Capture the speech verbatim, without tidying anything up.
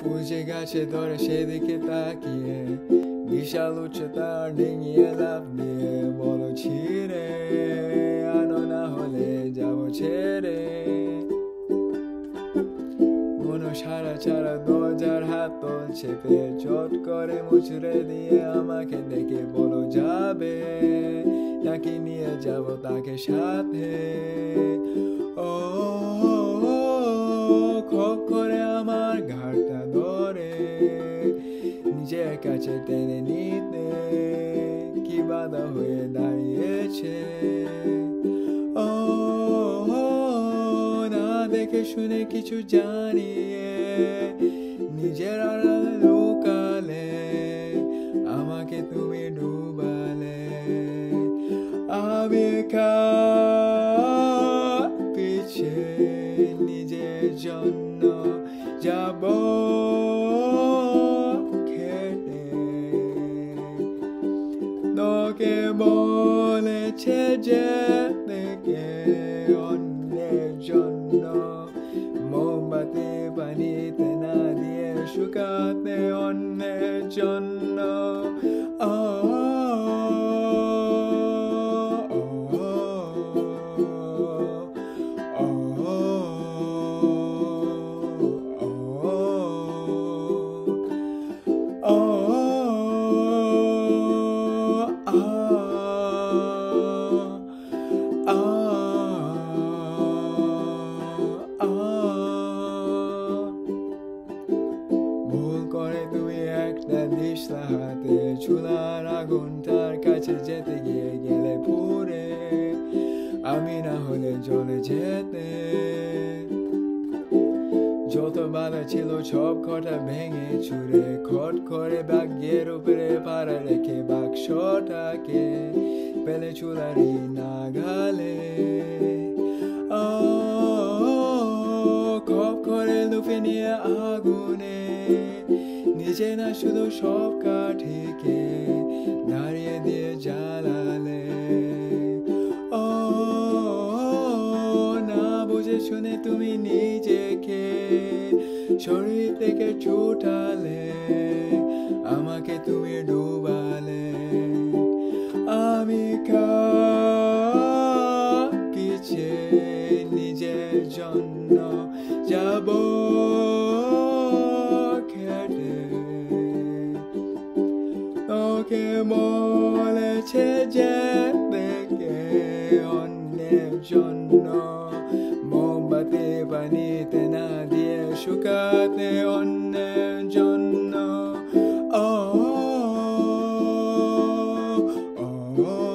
বুঝে গাছে ধরে সেদিকে তাকিয়ে বিশাল উচ্চতার ডিঙিয়ে লাফ দিয়ে বলো ছিঁড়ে আনো না হলে যাব ছেড়ে কোনো সারা ছাড়া দরজার হাত তল চেপে চট করে মুচড়ে দিয়ে আমাকে দেখে বলো যাবে নাকি নিয়ে যাব তাকে সাথে ও খপ করে আমার ঘাড়টা ধরে নিজের কাছে টেনে নিতে কি বাধা হয়ে দাঁড়িয়েছে ও না দেখে শুনে কিছু জানিয়ে নিজের আড়ালে লুকালে আমাকে তুমি ডুবালে আমি কাঁপিছে নিজের জন্য যাব খেটে তোকে বলেছে যে দেখে অন্যের জন্য মোমবাতি পানিতে না দিয়ে শুকাতে অন্যের জন্য ভুল করে তুমি একটা দিশলা হাতে চুলার আগুনটার কাছে যেতে গিয়ে গেলে পুড়ে আমি না হলে জ্বলে যেতে যত বাধা ছিল সব কটা ভেঙে চুরে খট করে ভাগ্যের উপরে পাড়া রেখে বাক্সটাকে পেলে চুলারি নাগালে খপ করে লুফে নিয়ে আগুনে নিজে না শুধু সব কাঠিকে দাঁড়িয়ে দিয়ে জ্বালালে ও না বুঝে শুনে তুমি নিজেকে শরীর থেকে ছুটালে আমাকে তুমি ডুবালে আমি কাঁপিছে নিজের জন্য যাব খেটে তোকে বলেছে যে দেখে অন্যের জন্য মোমবাতি পানিতে না দিয়ে শুকাতে অন্যের জন্য ও ও